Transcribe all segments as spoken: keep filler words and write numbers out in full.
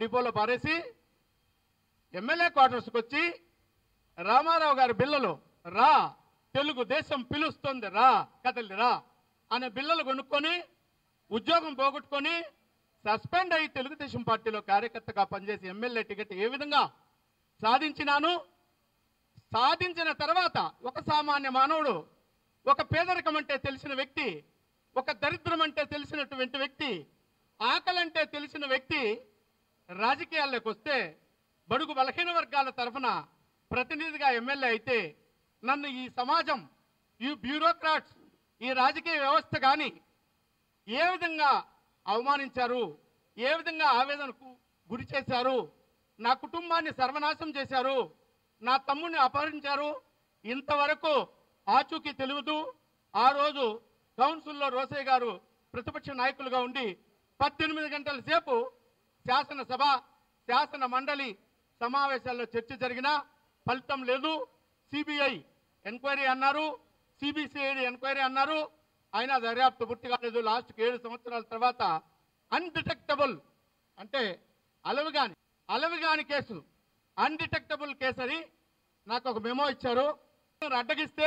డిపోలో పారేసి ఎమ్మెల్యే క్వార్టర్స్కి వచ్చి రామారావు గారి బిల్లలు రా తెలుగు దేశం పిలుస్తుంది రా కదలి రా అనే బిల్లలు కొనుక్కొని ఉద్యోగం పోగొట్టుకొని సస్పెండ్ అయ్యి తెలుగుదేశం పార్టీలో కార్యకర్తగా పనిచేసి ఎమ్మెల్యే టికెట్ ఏ విధంగా సాధించినాను, సాధించిన తర్వాత ఒక సామాన్య మానవుడు, ఒక పేదరికం అంటే తెలిసిన వ్యక్తి, ఒక దరిద్రం అంటే తెలిసినటువంటి వ్యక్తి, ఆకలంటే తెలిసిన వ్యక్తి రాజకీయాల్లోకి వస్తే బడుగు బలహీన వర్గాల తరఫున ప్రతినిధిగా ఎమ్మెల్యే అయితే నన్ను ఈ సమాజం, ఈ బ్యూరోక్రాట్స్, ఈ రాజకీయ వ్యవస్థ కానీ ఏ విధంగా అవమానించారు, ఏ విధంగా ఆవేదనకు గురి చేశారు, నా కుటుంబాన్ని సర్వనాశం చేశారు, నా తమ్ముడిని అపహరించారు, ఇంతవరకు ఆచూకీ తెలియదు. ఆ రోజు కౌన్సిల్లో రోసయ్య గారు ప్రతిపక్ష నాయకులుగా ఉండి పద్దెనిమిది గంటల సేపు శాసనసభ శాసన మండలి సమావేశాల్లో చర్చ జరిగినా ఫలితం లేదు. సిబిఐ ఎంక్వైరీ అన్నారు, సిబిసిఐడి ఎంక్వైరీ అన్నారు, అయినా దర్యాప్తు పూర్తి కాలేదు. లాస్ట్కి ఏడు సంవత్సరాల తర్వాత అన్డిటెక్టబుల్ అంటే అలవిగాని అలవిగాని కేసు, అన్డిటెక్టబుల్ కేసు అని నాకు ఒక మెమో ఇచ్చారు. అడ్డగిస్తే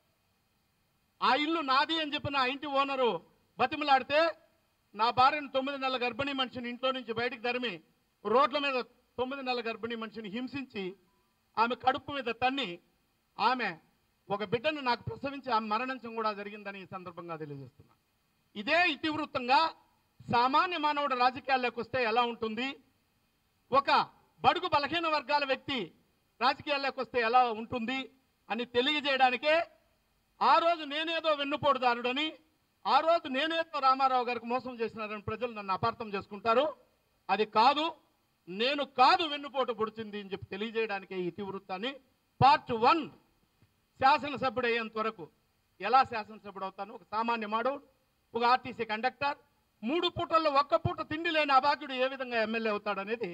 ఆ ఇల్లు నాది అని చెప్పిన ఆ ఇంటి ఓనరు బతిమలాడితే నా భార్యను తొమ్మిది నెలల గర్భిణీ మనిషిని ఇంట్లో నుంచి బయటకు తరిమి రోడ్ల మీద తొమ్మిది నెలల గర్భిణీ మనిషిని హింసించి ఆమె కడుపు మీద తన్ని ఆమె ఒక బిడ్డను నాకు ప్రసవించి ఆమె మరణించడం కూడా జరిగిందని ఈ సందర్భంగా తెలియజేస్తున్నా. ఇదే ఇతివృత్తంగా సామాన్య మానవుడు రాజకీయాల్లోకి వస్తే ఎలా ఉంటుంది, ఒక బడుగు బలహీన వర్గాల వ్యక్తి రాజకీయాల్లోకి వస్తే ఎలా ఉంటుంది అని తెలియజేయడానికే ఆ రోజు నేనేదో వెన్నుపోటుదారుడని, ఆ రోజు నేనేదో రామారావు గారికి మోసం చేసినారని ప్రజలు నన్ను అపార్థం చేసుకుంటారు. అది కాదు, నేను కాదు వెన్నుపోటు పొడిచింది అని చెప్పి తెలియజేయడానికే ఈ ఇతివృత్తాన్ని పార్ట్ వన్ శాసనసభ్యుడు అయ్యేంత వరకు ఎలా శాసనసభ్యుడు అవుతాను, ఒక సామాన్య మానవుడు, ఒక ఆర్టీసీ కండక్టర్, మూడు పూటల్లో ఒక్క పూట తిండి లేని అభాగ్యుడు ఏ విధంగా ఎమ్మెల్యే అవుతాడనేది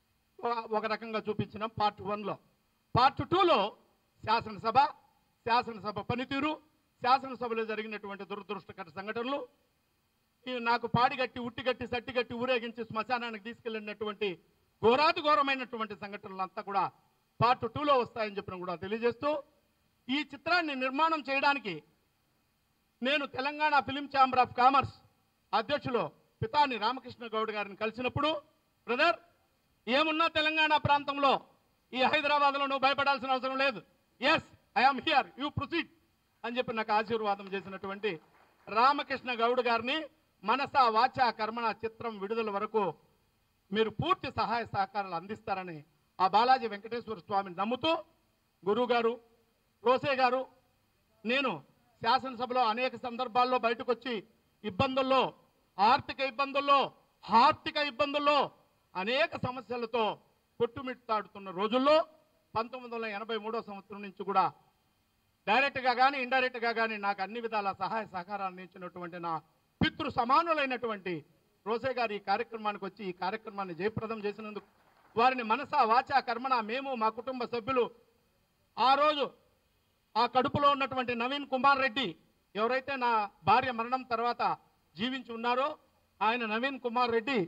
ఒక రకంగా చూపించినాం పార్ట్ వన్లో. పార్ట్ టూలో శాసనసభ, శాసనసభ పనితీరు, శాసనసభలో జరిగినటువంటి దురదృష్టకర సంఘటనలు, నాకు పాడిగట్టి ఉట్టిగట్టి సట్టిగట్టి ఊరేగించి శ్మశానానికి తీసుకెళ్లినటువంటి ఘోరాతి ఘోరమైనటువంటి సంఘటనలు అంతా కూడా పార్ట్ టూలో వస్తాయని చెప్పిన కూడా తెలియజేస్తూ, ఈ చిత్రాన్ని నిర్మాణం చేయడానికి నేను Telangana film chamber of commerce అధ్యక్షులు పితాని రామకృష్ణ గౌడ్ గారిని కలిసినప్పుడు, బ్రదర్ ఏమున్నా తెలంగాణ ప్రాంతంలో ఈ హైదరాబాద్లో నువ్వు భయపడాల్సిన అవసరం లేదు, yes I'm here, you proceed అని చెప్పి నాకు ఆశీర్వాదం చేసినటువంటి రామకృష్ణ గౌడ్ గారిని మనస వాచ కర్మణ చిత్రం విడుదల వరకు మీరు పూర్తి సహాయ సహకారాలు అందిస్తారని ఆ బాలాజీ వెంకటేశ్వర స్వామిని నమ్ముతూ, గురువు గారు రోసయ్య గారు, నేను శాసనసభలో అనేక సందర్భాల్లో బయటకు వచ్చి ఇబ్బందుల్లో, ఆర్థిక ఇబ్బందుల్లో, ఆర్థిక ఇబ్బందుల్లో అనేక సమస్యలతో కొట్టుమిట్టాడుతున్న రోజుల్లో పంతొమ్మిది వందల ఎనభై మూడో సంవత్సరం నుంచి కూడా డైరెక్ట్గా కానీ ఇండైరెక్ట్గా కానీ నాకు అన్ని విధాల సహాయ సహకారాలు అందించినటువంటి నా పితృ సమానులైనటువంటి రోసయ్య గారు ఈ కార్యక్రమానికి వచ్చి ఈ కార్యక్రమాన్ని జయప్రదం చేసినందుకు వారిని మనస వాచ కర్మణ మేము మా కుటుంబ సభ్యులు, ఆ రోజు ఆ కడుపులో ఉన్నటువంటి నవీన్ కుమార్ రెడ్డి ఎవరైతే నా భార్య మరణం తర్వాత జీవించి ఉన్నారో ఆయన నవీన్ కుమార్ రెడ్డి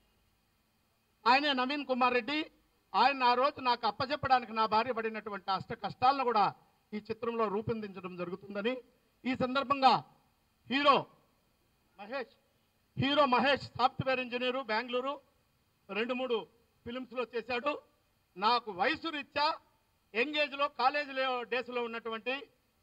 ఆయనే నవీన్ కుమార్ రెడ్డి ఆయన ఆ రోజు నాకు అప్పచెప్పడానికి నా భార్య పడినటువంటి అష్ట కష్టాలను కూడా ఈ చిత్రంలో రూపొందించడం జరుగుతుందని ఈ సందర్భంగా hero Mahesh hero Mahesh software engineer, Bengaluru, రెండు మూడు ఫిలిమ్స్లో చేశాడు. నాకు వయసు రీత్యా ఎంగేజ్లో కాలేజీలో డేస్లో ఉన్నటువంటి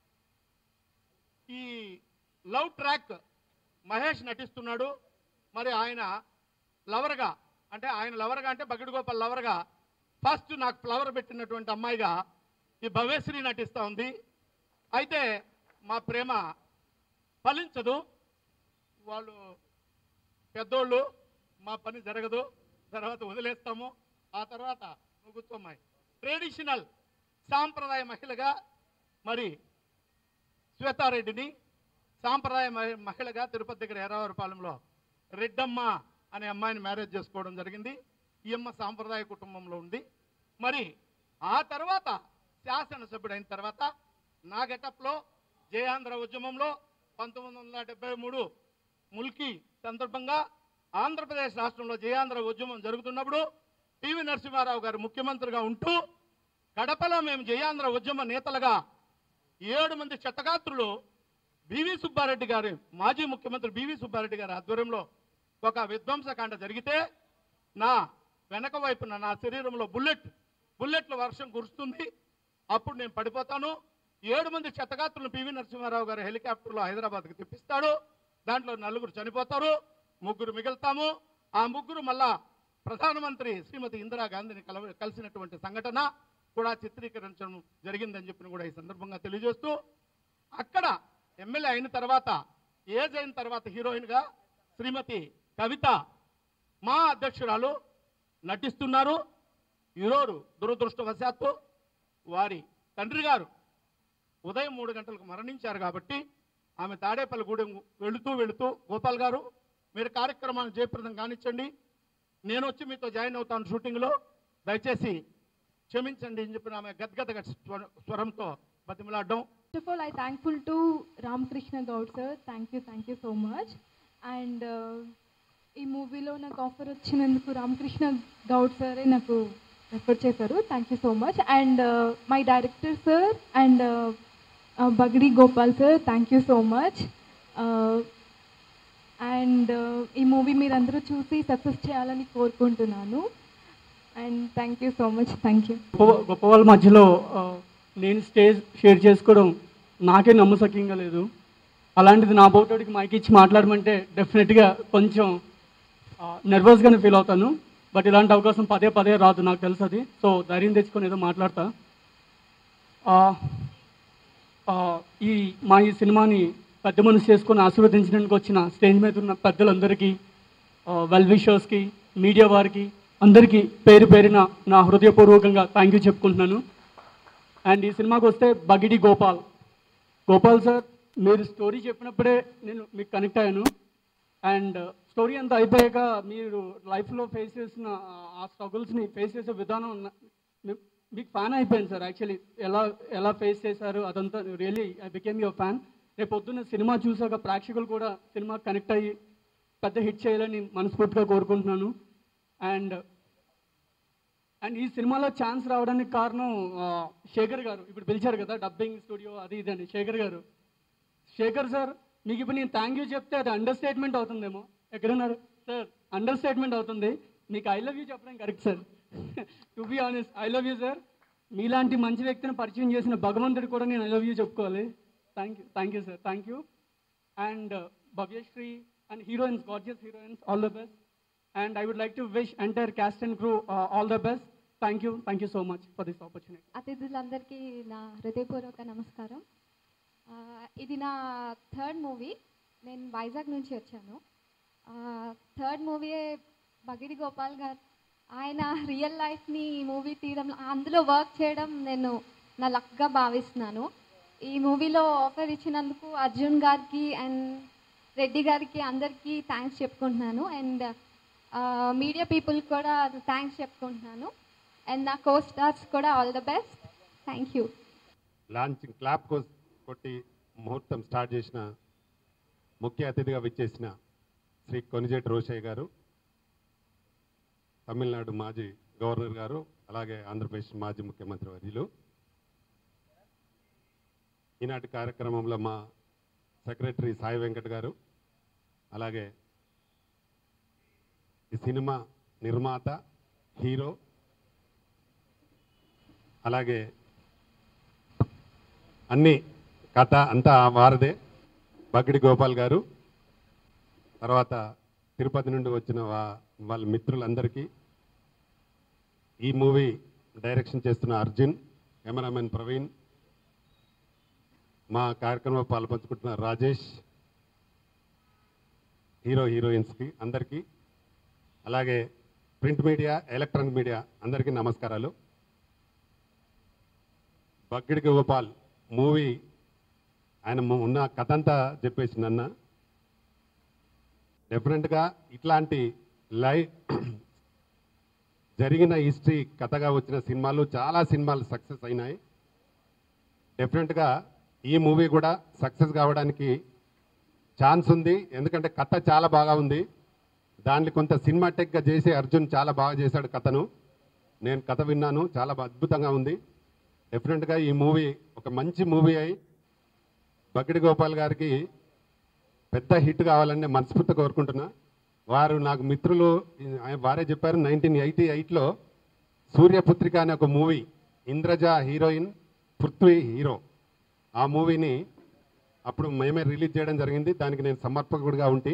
ఈ లవ్ ట్రాక్ మహేష్ నటిస్తున్నాడు. మరి ఆయన లవర్గా అంటే ఆయన లవర్గా అంటే బగ్గడి గోపాల్ లవర్గా ఫస్ట్ నాకు ఫ్లవర్ పెట్టినటువంటి అమ్మాయిగా ఈ భవేశ్రీ నటిస్తూ ఉంది. అయితే మా ప్రేమ ఫలించదు, వాళ్ళు పెద్దోళ్ళు, మా పని జరగదు, తర్వాత వదిలేస్తాము. ఆ తర్వాత నువ్వు కూర్చోమ్మాయి ట్రెడిషనల్ సాంప్రదాయ మహిళగా మరి శ్వేతారెడ్డిని సాంప్రదాయ మహిళగా తిరుపతి దగ్గర ఎర్రవరపాలెంలో రెడ్డమ్మ అనే అమ్మాయిని మ్యారేజ్ చేసుకోవడం జరిగింది. ఈ అమ్మ సాంప్రదాయ కుటుంబంలో ఉంది. మరి ఆ తర్వాత శాసనసభ్యుడైన తర్వాత నా గెటప్లో జయాంధ్ర ఉద్యమంలో పంతొమ్మిది వందల డెబ్బై మూడు ముల్కీ సందర్భంగా ఆంధ్రప్రదేశ్ రాష్ట్రంలో జయాంధ్ర ఉద్యమం జరుగుతున్నప్పుడు పివి నరసింహారావు గారు ముఖ్యమంత్రిగా ఉంటూ కడపలో మేము జయాంధ్ర ఉద్యమ నేతలుగా ఏడు మంది చట్టగాత్రులు బివి సుబ్బారెడ్డి గారు, మాజీ ముఖ్యమంత్రి బివి సుబ్బారెడ్డి గారి ఆధ్వర్యంలో ఒక విధ్వంసకాండ జరిగితే నా వెనక వైపున నా శరీరంలో బుల్లెట్ బుల్లెట్ల వర్షం కురుస్తుంది. అప్పుడు నేను పడిపోతాను. ఏడు మంది చట్టగాత్రులను పివి నరసింహారావు గారు హెలికాప్టర్లో హైదరాబాద్కి తెప్పిస్తాడు. దాంట్లో నలుగురు చనిపోతారు, ముగ్గురు మిగులుతాము. ఆ ముగ్గురు మళ్ళా ప్రధానమంత్రి శ్రీమతి ఇందిరాగాంధీని కల కలిసినటువంటి సంఘటన కూడా చిత్రీకరించడం జరిగిందని చెప్పి కూడా ఈ సందర్భంగా తెలియజేస్తూ, అక్కడ ఎమ్మెల్యే అయిన తర్వాత ఏజ్ అయిన తర్వాత హీరోయిన్గా శ్రీమతి కవిత మా అధ్యక్షురాలు నటిస్తున్నారు. ఈరోజు దురదృష్టవశాత్తు వారి తండ్రి గారు ఉదయం మూడు గంటలకు మరణించారు. కాబట్టి ఆమె తాడేపల్లిగూడెం వెళుతూ వెళుతూ గోపాల్ గారు మీరు కార్యక్రమాన్ని జయప్రదం కానిచ్చండి, నేను వచ్చి మీతో జాయిన్ అవుతాను షూటింగ్లో, దయచేసి క్షమించండి అని చెప్పిన ఆమె గద్గద స్వరంతో బతిమలాడడం. First of all, I thankful to Ramakrishna Gaud sir. Thank you, thank you so much. And ఈ మూవీలో నాకు ఆఫర్ వచ్చినందుకు రామకృష్ణ గౌడ్ సరే నాకు రెఫర్ చేశారు. Thank you so much. And my director sir and Baggidi Gopal sir, thank you so much. And ఈ movie మీరందరూ చూసి సక్సెస్ చేయాలని కోరుకుంటున్నాను. And thank you so much. Thank you. గొప్ప వాళ్ళ మధ్యలో నేను స్టేజ్ షేర్ చేసుకోవడం నాకే నమ్మసక్యంగా లేదు. అలాంటిది నా బోటోడికి మైక్ ఇచ్చి మాట్లాడమంటే డెఫినెట్గా కొంచెం నర్వస్గానే ఫీల్ అవుతాను. బట్ ఇలాంటి అవకాశం పదే పదే రాదు, నాకు తెలుసు అది. సో ధైర్యం తెచ్చుకొని ఏదో మాట్లాడతా. ఈ మా ఈ సినిమాని పెద్ద మనసు చేసుకొని ఆశీర్వదించడానికి వచ్చిన స్టేజ్ మీద ఉన్న పెద్దలందరికీ, వెల్ విషర్స్కి, మీడియా వారికి అందరికీ పేరు పేరిన నా హృదయపూర్వకంగా థ్యాంక్ యూ చెప్పుకుంటున్నాను. అండ్ ఈ సినిమాకి వస్తే బగిడి గోపాల్ గోపాల్ సార్, మీరు స్టోరీ చెప్పినప్పుడే నేను మీకు కనెక్ట్ అయ్యాను. అండ్ స్టోరీ అంతా అయిపోయాక మీరు లైఫ్లో ఫేస్ చేసిన ఆ స్ట్రగుల్స్ని ఫేస్ చేసే విధానం మీకు ఫ్యాన్ అయిపోయాను సార్. యాక్చువల్లీ ఎలా ఎలా ఫేస్ చేశారు అదంతా really I became your fan. రేపు పొద్దున్న సినిమా చూసాక ప్రేక్షకులు కూడా సినిమా కనెక్ట్ అయ్యి పెద్ద హిట్ చేయాలని మనస్ఫూర్తిగా కోరుకుంటున్నాను. అండ్ అండ్ ఈ సినిమాలో ఛాన్స్ రావడానికి కారణం శేఖర్ గారు. ఇప్పుడు పిలిచారు కదా డబ్బింగ్ స్టూడియో అది ఇది అని. శేఖర్ గారు, శేఖర్ సార్ మీకు ఇప్పుడు నేను థ్యాంక్ యూ చెప్తే అది అండర్ స్టేట్మెంట్ అవుతుందేమో. ఎక్కడున్నారు సార్? అండర్ స్టేట్మెంట్ అవుతుంది. మీకు ఐ లవ్ యూ చెప్పడం correct sir. To be honest I love you sir. మీలాంటి మంచి వ్యక్తిని పరిచయం చేసిన భగవంతుడు కూడా నేను ఐ లవ్ యూ చెప్పుకోవాలి. Thank you thank you sir. Thank you. And Bhavyasri and heroines, gorgeous heroines, all the best. And I would like to wish entire cast and crew uh, all the best. Thank you. Thank you so much for this opportunity. అతిథులందరికీ నా హృదయపూర్వక నమస్కారం. ఇది నా third movie. నేను వైజాగ్ నుంచి వచ్చాను. Third movie బగిడి Gopal గారు, ఆయన రియల్ లైఫ్ని ఈ మూవీ తీయడం, అందులో వర్క్ చేయడం నేను నా లక్గా భావిస్తున్నాను. ఈ మూవీలో ఆఫర్ ఇచ్చినందుకు అర్జున్ గారికి అండ్ రెడ్డి గారికి అందరికీ థ్యాంక్స్ చెప్పుకుంటున్నాను. అండ్ మీడియా పీపుల్ కూడా థ్యాంక్స్ చెప్పుకుంటున్నాను. అండ్ నా కో స్టార్స్ కూడా all the best. Thank you. Launching clap కొట్టి ముహూర్తం స్టార్ట్ చేసిన ముఖ్య అతిథిగా విచ్చేసిన శ్రీ కొనిజేటి రోసయ్య గారు, తమిళనాడు మాజీ గవర్నర్ గారు, అలాగే ఆంధ్రప్రదేశ్ మాజీ ముఖ్యమంత్రి వర్యులు, ఈనాటి కార్యక్రమంలో మా సెక్రటరీ సాయి వెంకట్ గారు, అలాగే ఈ సినిమా నిర్మాత, హీరో, అలాగే అన్ని కథ అంతా వారదే బగ్గిడి గోపాల్ గారు, తర్వాత తిరుపతి నుండి వచ్చిన వా వాళ్ళ మిత్రులందరికీ, ఈ మూవీ డైరెక్షన్ చేస్తున్న అర్జున్, కెమెరామెన్ ప్రవీణ్, మా కార్యక్రమంలో పాల్పంచుకుంటున్న రాజేష్, హీరో హీరోయిన్స్కి అందరికీ, అలాగే ప్రింట్ మీడియా, ఎలక్ట్రానిక్ మీడియా అందరికీ నమస్కారాలు. బగ్గిడి గోపాల్ మూవీ ఆయన ఉన్న కథ అంతా చెప్పేసి నన్న డెఫినెట్గా ఇట్లాంటి లైవ్ జరిగిన హిస్టరీ కథగా వచ్చిన సినిమాలు చాలా సినిమాలు సక్సెస్ అయినాయి. డెఫినెట్గా ఈ మూవీ కూడా సక్సెస్ కావడానికి ఛాన్స్ ఉంది. ఎందుకంటే కథ చాలా బాగా ఉంది. దాన్ని కొంత సినిమాటిక్గా చేసి అర్జున్ చాలా బాగా చేశాడు కథను. నేను కథ విన్నాను, చాలా అద్భుతంగా ఉంది. డెఫినెట్గా ఈ మూవీ ఒక మంచి మూవీ అయి బగ్గిడి గోపాల్ గారికి పెద్ద హిట్ కావాలని నేను మనస్ఫూర్తిగా కోరుకుంటున్నా. వారు నాకు మిత్రులు, వారే చెప్పారు నైన్టీన్ ఎయిటీ ఎయిట్లో సూర్యపుత్రిక అనే ఒక movie, Indraja heroine, Prithvi hero, ఆ మూవీని అప్పుడు మేమే రిలీజ్ చేయడం జరిగింది. దానికి నేను సమర్పకుడిగా ఉండి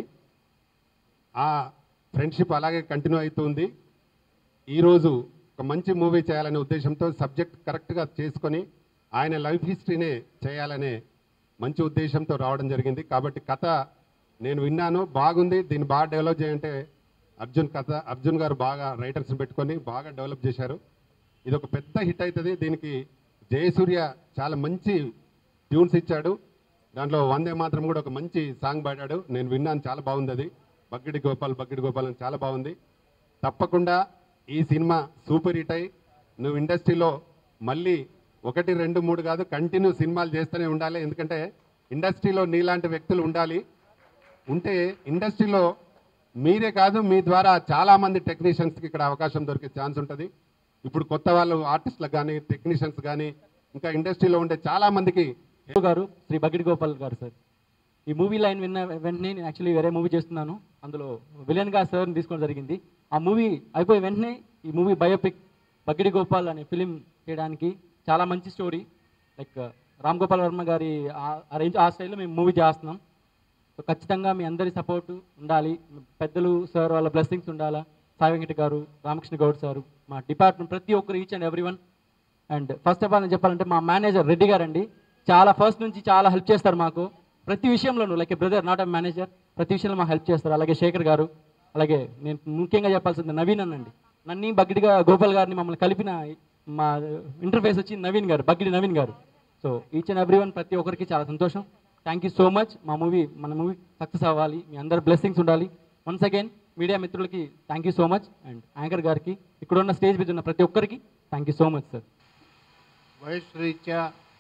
ఆ ఫ్రెండ్షిప్ అలాగే కంటిన్యూ అవుతుంది. ఈరోజు ఒక మంచి మూవీ చేయాలనే ఉద్దేశంతో సబ్జెక్ట్ కరెక్ట్గా చేసుకొని ఆయన లైఫ్ హిస్టరీనే చేయాలనే మంచి ఉద్దేశంతో రావడం జరిగింది. కాబట్టి కథ నేను విన్నాను, బాగుంది. దీన్ని బాగా డెవలప్ చేయంటే అర్జున్ కథ అర్జున్ గారు బాగా రైటర్స్ని పెట్టుకొని బాగా డెవలప్ చేశారు. ఇది ఒక పెద్ద హిట్ అవుతుంది. దీనికి జయసూర్య చాలా మంచి ట్యూన్స్ ఇచ్చాడు. దాంట్లో వందే మాత్రం కూడా ఒక మంచి సాంగ్ పాడాడు. నేను విన్నాను, చాలా బాగుంది. అది బగ్గిడి గోపాల్ బగ్గిడి గోపాల్ అని చాలా బాగుంది. తప్పకుండా ఈ సినిమా సూపర్ హిట్ అయి నువ్వు ఇండస్ట్రీలో మళ్ళీ ఒకటి రెండు మూడు కాదు కంటిన్యూ సినిమాలు చేస్తూనే ఉండాలి. ఎందుకంటే ఇండస్ట్రీలో నీలాంటి వ్యక్తులు ఉండాలి. ఉంటే ఇండస్ట్రీలో మీరే కాదు, మీ ద్వారా చాలామంది టెక్నీషియన్స్కి ఇక్కడ అవకాశం దొరికే ఛాన్స్ ఉంటుంది. ఇప్పుడు కొత్త వాళ్ళు ఆర్టిస్టులకు కానీ టెక్నీషియన్స్ కానీ ఇంకా ఇండస్ట్రీలో ఉండే చాలామందికి గారు శ్రీ బగ్గిడి గోపాల్ గారు సార్, ఈ మూవీ లైన్ విన్న వెంటనే నేను యాక్చువల్లీ వేరే మూవీ చేస్తున్నాను, అందులో విలన్గా సార్ని తీసుకోవడం జరిగింది. ఆ మూవీ అయిపోయి వెంటనే ఈ మూవీ బయోపిక్ బగ్గిడి గోపాల్ అనే ఫిలిం చేయడానికి చాలా మంచి స్టోరీ, లైక్ రామ్ గోపాల్ వర్మ గారి ఆ రేంజ్ ఆ స్టైల్లో మేము మూవీ చేస్తున్నాం. సో ఖచ్చితంగా మీ అందరి సపోర్టు ఉండాలి, పెద్దలు సార్ వాళ్ళ బ్లెస్సింగ్స్ ఉండాలా, సాయి వెంకట గారు, రామకృష్ణ గౌడ్ సారు, మా డిపార్ట్మెంట్ ప్రతి ఒక్కరు, each and every one. And first of all నేను చెప్పాలంటే మా మేనేజర్ రెడ్డి గారండి, చాలా ఫస్ట్ నుంచి చాలా హెల్ప్ చేస్తారు మాకు ప్రతి విషయంలోనూ, like a brother not a manager, ప్రతి విషయంలో మాకు హెల్ప్ చేస్తారు. అలాగే శేఖర్ గారు, అలాగే నేను ముఖ్యంగా చెప్పాల్సింది నవీన్ అనండి, నన్ను బగ్గిడిగా గోపాల్ గారిని మమ్మల్ని కలిపిన మా ఇంటర్ఫేస్ వచ్చి నవీన్ గారు, బగ్గిడి నవీన్ గారు. So each and every one ప్రతి ఒక్కరికి చాలా సంతోషం. Thank you so much. మా మూవీ మన మూవీ సక్సెస్ అవ్వాలి, మీ అందరి బ్లెస్సింగ్స్ ఉండాలి. వన్స్ అగైన్ మీడియా మిత్రులకి thank you so much. And anchor గారికి, ఇక్కడ ఉన్న స్టేజ్ మీద ఉన్న ప్రతి ఒక్కరికి thank you so much sir. వయసు రీత్యా,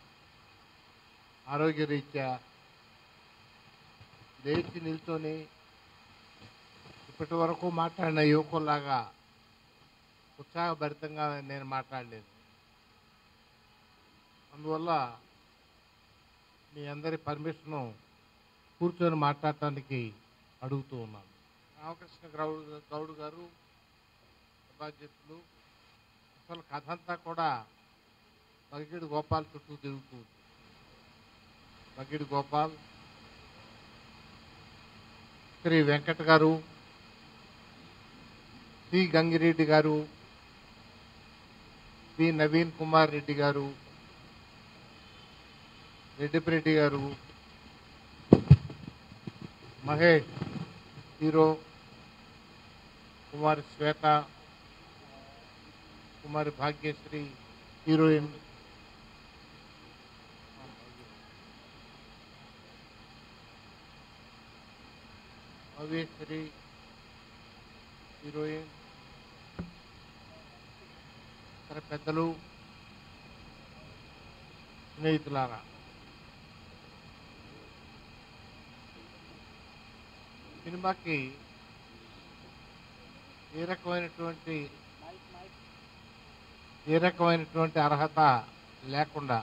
ఆరోగ్య రీత్యా లేచి నిల్చొని ఇప్పటి వరకు మాట్లాడిన యువకుల్లాగా ఉత్సాహభరితంగా నేను మాట్లాడలేదు. అందువల్ల మీ అందరి పర్మిషను కూర్చొని మాట్లాడటానికి అడుగుతూ ఉన్నాను. రామకృష్ణ గౌడ్ గౌడ్ గారు బాధ్యతలు, అసలు కథ అంతా కూడా బగ్గిడి గోపాల్ చుట్టూ తిరుగుతుంది. బగ్గిడి గోపాల్, శ్రీ వెంకట్ గారు, సి గంగిరెడ్డి గారు, బి నవీన్ కుమార్ రెడ్డి గారు, రెడ్డిరెడ్డి గారు, Mahesh hero, Kumari Shweta, Kumari Bhagyashree heroine, Bhavyasri heroine, ఇతర పెద్దలు, స్నేహితులారా, సినిమాకి ఏ రకమైనటువంటి ఏ రకమైనటువంటి అర్హత లేకుండా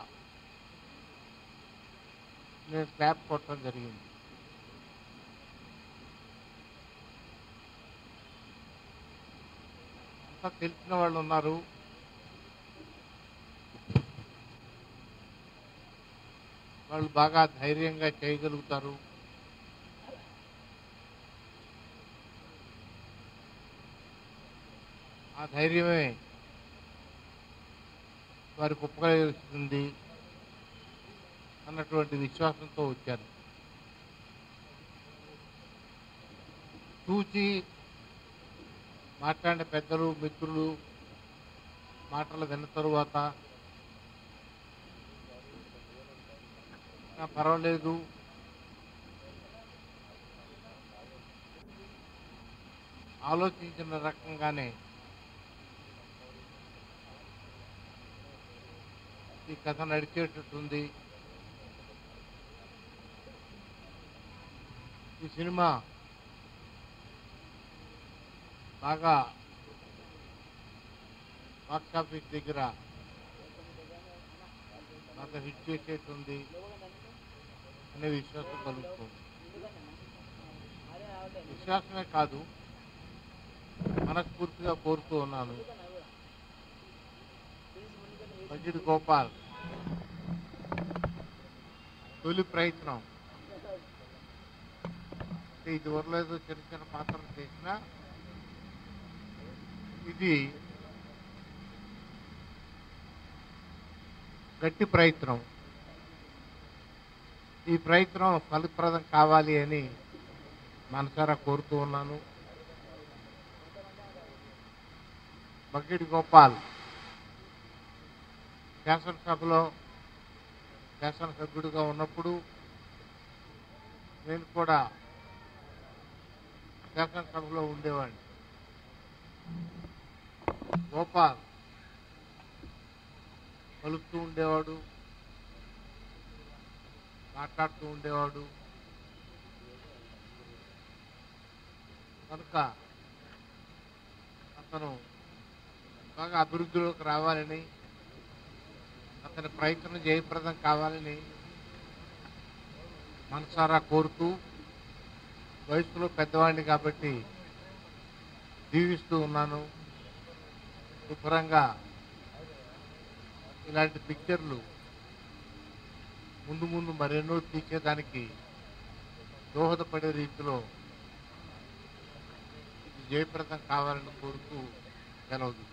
నేను క్లాప్ కొట్టడం జరిగింది. అంతా తెలిసిన వాళ్ళు ఉన్నారు, వాళ్ళు బాగా ధైర్యంగా చేయగలుగుతారు. ఆ ధైర్యమే వారికి ఉపకరిస్తుంది అన్నటువంటి విశ్వాసంతో వచ్చారు. చూచి మాట్లాడిన పెద్దలు, మిత్రులు మాటలు విన్న తరువాత పర్వాలేదు, ఆలోచించిన రకంగానే ఈ కథ నడిచేటట్టుంది, ఈ సినిమా బాగా బాక్స్ ఆఫీస్ దగ్గర బాగా హిట్ చేసేటుంది అనే విశ్వాసం కలుగుతుంది. విశ్వాసమే కాదు, మనస్ఫూర్తిగా కోరుతూ ఉన్నాను. బగ్గిడి గోపాల్ తొలి ప్రయత్నం ఇది ఊర్లేదు, చిన్న చిన్న పాత్రలు చేసినా ఇది గట్టి ప్రయత్నం. ఈ ప్రయత్నం ఫలప్రదం కావాలి అని మనసారా కోరుతూ ఉన్నాను. బగ్గిడి గోపాల్ శాసనసభలో శాసనసభ్యుడిగా ఉన్నప్పుడు నేను కూడా శాసనసభలో ఉండేవాడిని. గోపాల్ పలుకుతూ ఉండేవాడు, మాట్లాడుతూ ఉండేవాడు. కనుక అతను బాగా అభివృద్ధిలోకి రావాలని, అతని ప్రయత్నం జయప్రదం కావాలని మనసారా కోరుతూ, వయసులో పెద్దవాడిని కాబట్టి దీవిస్తూ ఉన్నాను. శుభ్రంగా ఇలాంటి పిక్చర్లు ముందు ముందు మరెన్నో తీసేదానికి దోహదపడే రీతిలో ఇది జయప్రదం కావాలని కోరుతూ సెలవు.